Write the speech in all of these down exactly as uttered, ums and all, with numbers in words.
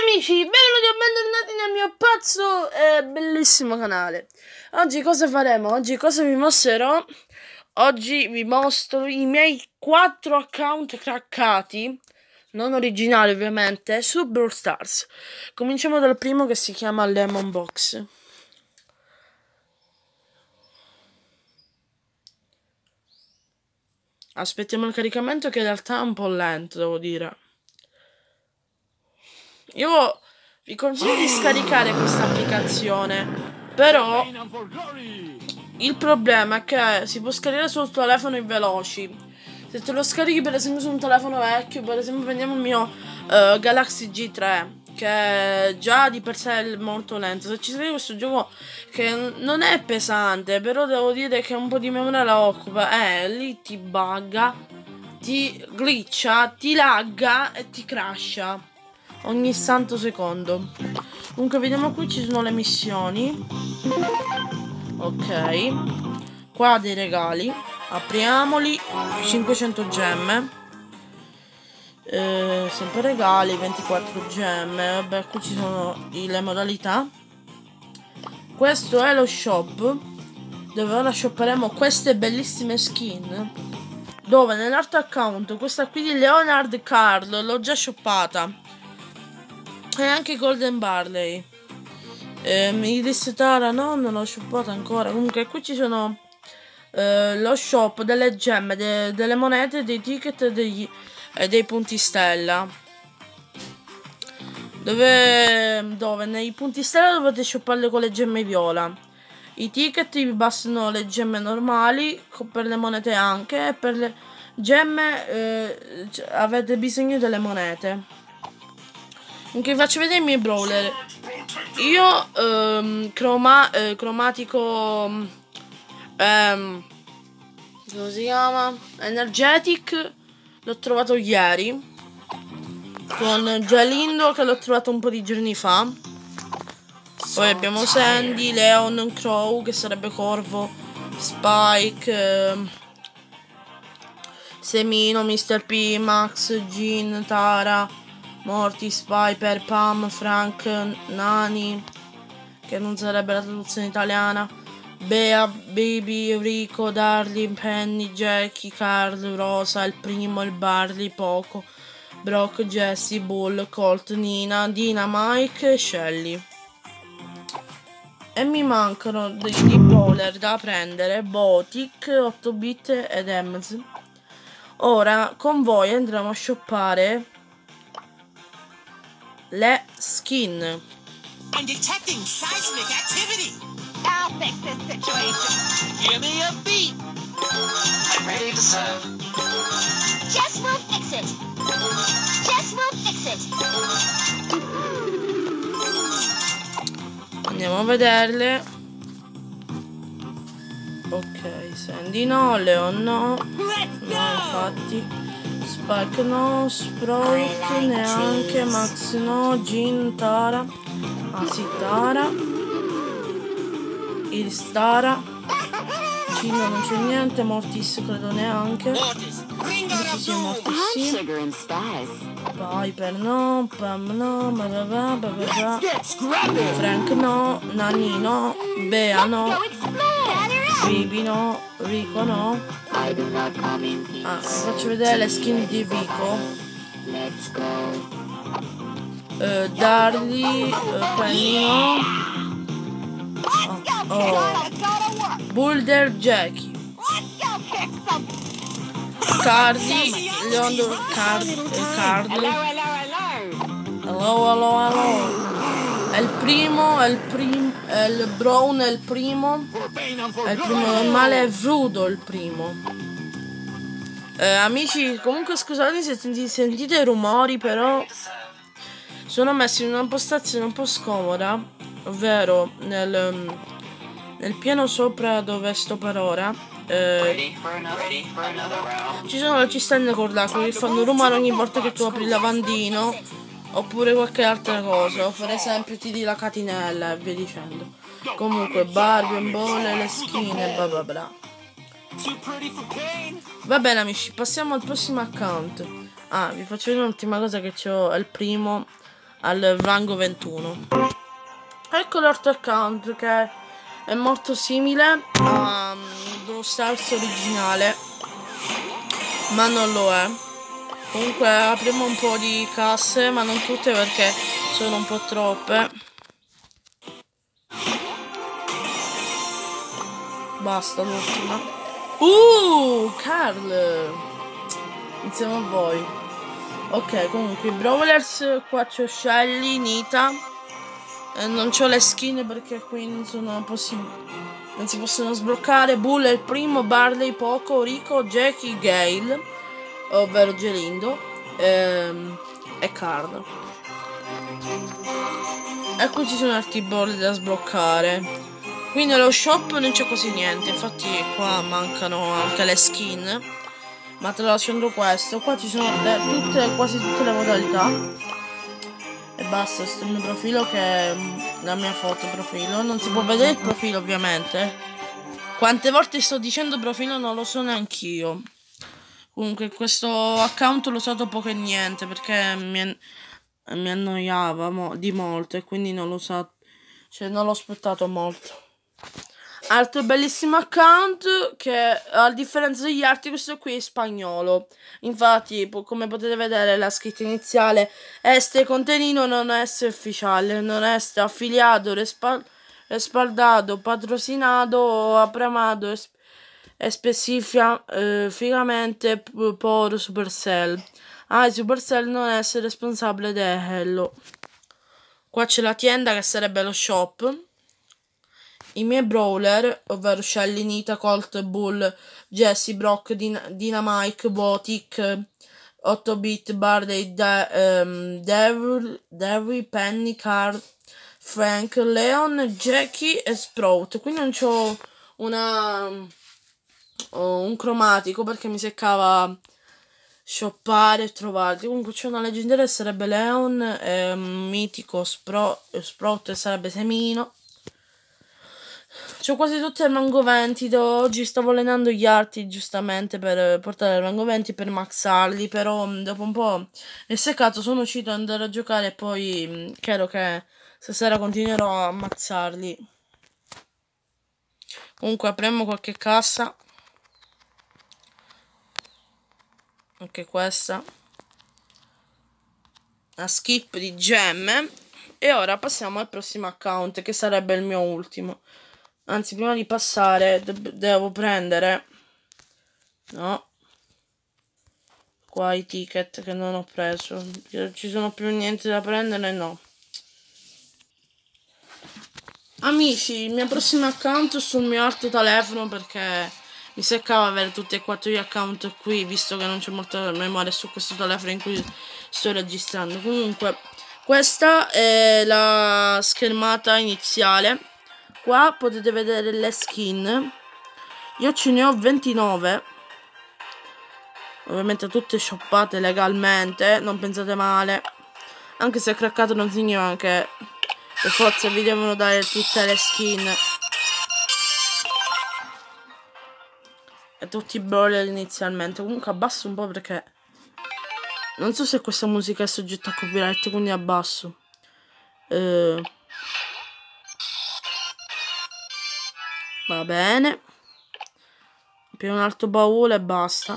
amici, benvenuti o bentornati nel mio pazzo e bellissimo canale. Oggi cosa faremo? Oggi cosa vi mostrerò? Oggi vi mostro i miei quattro account craccati, non originali ovviamente, su Brawl Stars. Cominciamo dal primo che si chiama Lemon Box. Aspettiamo il caricamento che in realtà è un po' lento, devo dire. Io vi consiglio di scaricare questa applicazione, però il problema è che si può scaricare sul telefono veloci. Se te lo scarichi per esempio su un telefono vecchio, per esempio prendiamo il mio uh, Galaxy G tre, che già di per sé è molto lento. Se ci scarichi questo gioco che non è pesante, però devo dire che un po' di memoria la occupa, eh, lì ti bugga, ti glitcha, ti lagga e ti crasha ogni santo secondo. Comunque vediamo, qui ci sono le missioni. Ok, qua dei regali, apriamoli. Cinquecento gemme, eh, sempre regali, ventiquattro gemme. Vabbè, qui ci sono le modalità. Questo è lo shop, dove ora shopperemo queste bellissime skin, dove nell'altro account questa qui di Leonard Carl l'ho già shoppata, e anche Golden Barley. eh, Iris Tara no, non l'ho shoppata ancora. Comunque qui ci sono eh, lo shop delle gemme, de delle monete, dei ticket e degli, eh, dei punti stella, dove, dove nei punti stella dovete shopparle con le gemme viola. I ticket vi bastano le gemme normali, per le monete anche, e per le gemme eh, avete bisogno delle monete. Anche vi faccio vedere i miei brawler. Io ehm, croma, eh, cromatico ehm, come si chiama? Energetic l'ho trovato ieri, con Gelindo che l'ho trovato un po' di giorni fa. Poi abbiamo Sandy, Leon, Crow che sarebbe Corvo, Spike, ehm, Semino, mister P, Max, Jean, Tara, Mortis, Piper, Pam, Frank, Nani, che non sarebbe la traduzione italiana, Bea, Baby, Rico, Darly, Penny, Jackie, Carl, Rosa, il primo, il Barley, Poco, Brock, Jesse, Bull, Colt, Nina, Dina, Mike e Shelly. E mi mancano degli brawler da prendere, Botic, otto bit ed Ems. Ora con voi andremo a shoppare le skin. I'm detecting seismic activity. I'll fix this situation. Give me a beat. I'm ready to serve. Jess will fix it. Jess will fix it. Andiamo a vederle. Ok, Sandy no, Leon no. No, infatti. Spike no, Sprout neanche, Max no, Jean, Tara, ah sì, Tara, Iris Tara, Cino non c'è niente, Mortis credo neanche, invece sì, Mortis sì, Piper no, Pam no, bla bla bla bla bla, Frank no, Nani no, Bea no, Baby no, Rico no. Ah, vi faccio vedere le skin di Rico. uh, Darly, uh, Penny no. Oh, oh. Boulder, Jackie, Cardi, Leon, Card, Card. Hello, hello, hello. È il primo, è il primo, è il Brown è il primo, è il primo normale, è Rudo il primo. Eh, amici, comunque scusate se sentite, sentite rumori, però sono messi in una postazione un po' scomoda, ovvero nel, nel piano sopra dove sto per ora. Eh, ci sono le cisterne con l'acqua che fanno rumore ogni volta che tu apri il lavandino, oppure qualche altra cosa, o per esempio tiri la catinella e via dicendo. Comunque Barbie, un bolle, le skin e bla bla bla. Va bene amici, passiamo al prossimo account. Ah, vi faccio vedere un'ultima cosa che c'ho, è il primo al rango ventuno. Ecco l'altro account che è molto simile a Brawl Stars originale, ma non lo è. Comunque apriamo un po' di casse, ma non tutte perché sono un po' troppe. Basta l'ultima. Uh, Carl! Insieme a voi. Ok, comunque i Brawlers, qua c'ho Shelly, Nita. Eh, non c'ho le skin perché qui non sono possibili. Non si possono sbloccare. Bull è il primo, Barley, Poco, Rico, Jackie, Gale, ovvero Gelindo, ehm, e Carl. E qui ci sono altri brawler da sbloccare. Qui nello shop non c'è quasi niente, infatti qua mancano anche le skin, ma te lo lascio questo. Qua ci sono le, tutte, quasi tutte le modalità. E basta, questo è il mio profilo, che è la mia foto profilo. Non si può vedere il profilo ovviamente. Quante volte sto dicendo profilo non lo so neanch'io. Comunque questo account l'ho usato poco e niente perché mi, mi annoiava mo di molto e quindi non l'ho usato, cioè non l'ho aspettato molto. Altro bellissimo account che a differenza degli altri questo qui è spagnolo. Infatti come potete vedere la scritta iniziale este contenino non es ufficiale, non est affiliato, respal respaldado, patrocinado o apramato es especificamente eh, por Supercell. Ah, Supercell non è responsabile di Hello. Qua c'è la tienda che sarebbe lo shop. I miei brawler, ovvero Shelly, Nita, Colt, Bull, Jesse, Brock, Din Dynamite, Botic, otto bit, Barley, De um, Devil, Devil, Penny, Carl, Frank, Leon, Jackie e Sprout. Qui non c'ho una uh, un cromatico perché mi seccava shoppare e trovarli. Comunque c'è una leggendaria che sarebbe Leon, e un mitico Spro Sprout sarebbe Semino. C'ho quasi tutte il rango venti. Oggi stavo allenando gli arti giustamente per portare il rango venti per maxarli, però dopo un po' è seccato, sono uscito ad andare a giocare e poi credo che stasera continuerò a maxarli. Comunque apriamo qualche cassa. Anche questa. Una skip di gemme. E ora passiamo al prossimo account, che sarebbe il mio ultimo. Anzi, prima di passare devo prendere, no, qua i ticket che non ho preso, ci sono più niente da prendere, no. Amici, il mio prossimo account sul mio altro telefono perché mi seccava avere tutti e quattro gli account qui, visto che non c'è molta memoria su questo telefono in cui sto registrando. Comunque, questa è la schermata iniziale. Qua potete vedere le skin. Io ce ne ho ventinove. Ovviamente tutte shoppate legalmente, non pensate male. Anche se è craccato non significa che per forza vi devono dare tutte le skin e tutti i brawler inizialmente. Comunque abbasso un po' perché non so se questa musica è soggetta a copyright, quindi abbasso. Eh... Va bene. Più un altro baule e basta.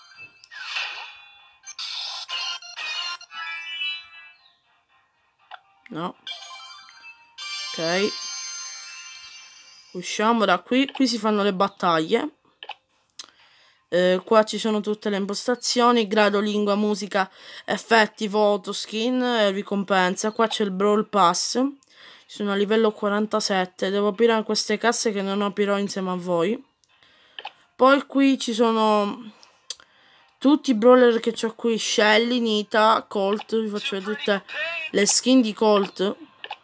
No. Ok. Usciamo da qui. Qui si fanno le battaglie. Eh, qua ci sono tutte le impostazioni. Grado, lingua, musica, effetti, voto, skin e ricompensa. Qua c'è il Brawl Pass. Sono a livello quarantasette. Devo aprire queste casse che non aprirò insieme a voi. Poi qui ci sono tutti i brawler che ho qui. Shelly, Nita, Colt. Vi faccio vedere tutte le skin di Colt.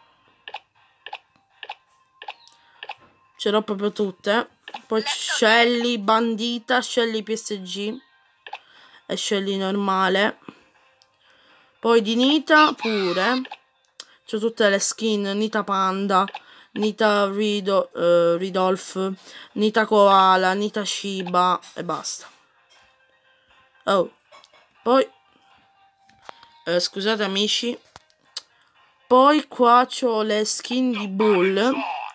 Ce l'ho proprio tutte. Poi Shelly, Bandita, Shelly P S G e Shelly normale. Poi di Nita pure. C'ho tutte le skin, Nita Panda, Nita Rido, uh, Ridolf, Nita Koala, Nita Shiba e basta. Oh, poi, eh, scusate amici, Poi qua c'ho le skin di Bull.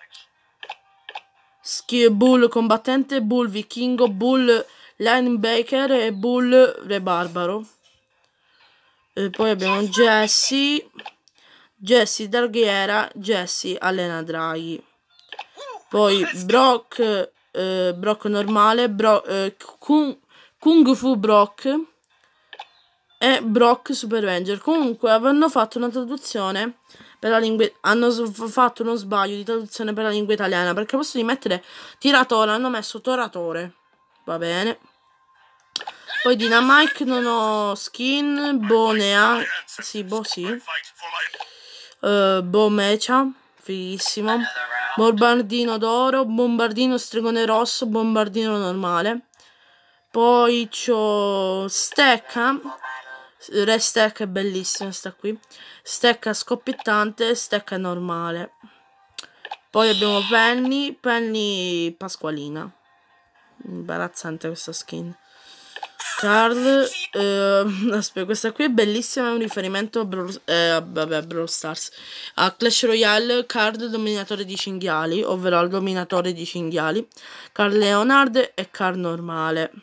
Skin Bull combattente, Bull vichingo, Bull linebacker e Bull re barbaro. E poi abbiamo Jessie, Jessie draghiera, Jessie allena draghi. Poi Brock, eh, Brock normale, Bro, eh, Kung, Kung Fu Brock e Brock Super Ranger. Comunque avranno fatto una traduzione per la lingua, hanno fatto uno sbaglio di traduzione per la lingua italiana, perché al posto di mettere tiratore hanno messo toratore. Va bene. Poi Dynamite non ho skin, Bo ne ha, sì, Bo sì. Uh, Bo Mecha, fighissimo. Bombardino d'oro, bombardino stregone rosso, bombardino normale. Poi c'ho Stecca, Re Stecca è bellissima, sta qui. Stecca scoppiettante, Stecca normale. Poi abbiamo Penny, Penny pasqualina. Imbarazzante questa skin. Carl, eh, aspetta, questa qui è bellissima, è un riferimento a Brawl, eh, vabbè, Brawl Stars, a Clash Royale. Card dominatore di cinghiali, ovvero il dominatore di cinghiali, Carl Leonard e Carl normale.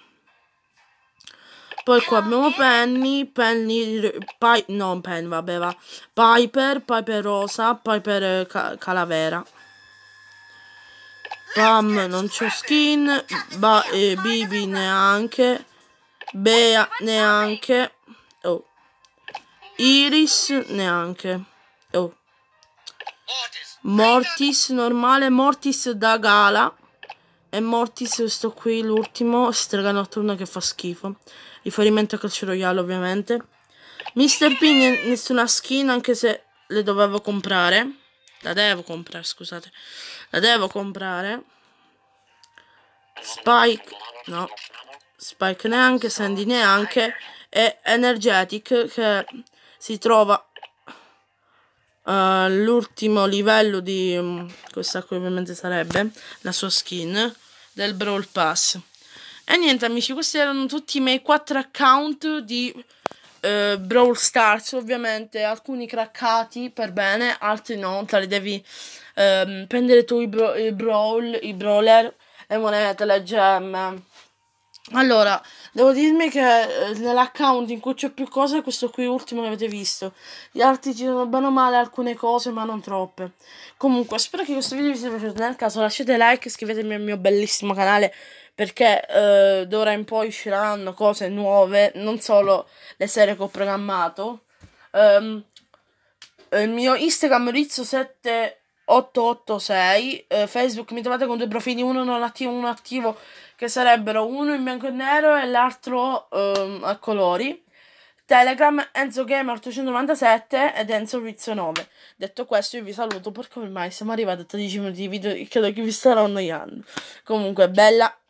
Poi qua abbiamo Penny, Penny, Pi, no Penny, vabbè va, Piper, Piper rosa, Piper ca calavera. Pam non c'ho skin, ba eh, Bibi neanche, Bea neanche, oh. Iris neanche, oh. Mortis normale, Mortis da gala e Mortis sto qui l'ultimo, strega notturna che fa schifo, riferimento a Clash Royale ovviamente. mister P nessuna skin, anche se le dovevo comprare, la devo comprare scusate, la devo comprare. Spike no, Spike neanche, Sandy neanche, e Energetic che si trova all'ultimo livello di um, questa qui ovviamente sarebbe la sua skin del Brawl Pass. E niente amici, questi erano tutti i miei quattro account di uh, Brawl Stars, ovviamente alcuni craccati per bene, altri no, te li devi um, prendere tu i, bro i brawl, i brawler, le monete, le gemme. Allora, devo dirmi che eh, nell'account in cui c'è più cose è questo qui ultimo che avete visto. Gli altri ci sono bene o male alcune cose, ma non troppe. Comunque, spero che questo video vi sia piaciuto. Nel caso lasciate like, iscrivetevi al mio bellissimo canale, perché eh, d'ora in poi usciranno cose nuove, non solo le serie che ho programmato. Um, il mio Instagram Rizzo sette otto otto sei, eh, Facebook mi trovate con due profili, uno non attivo, uno attivo, che sarebbero uno in bianco e nero e l'altro um, a colori. Telegram Enzo Gamer ottocentonovantasette ed Enzo Rizzo nove. Detto questo io vi saluto perché ormai siamo arrivati a tredici minuti di video e credo che vi starò annoiando. Comunque bella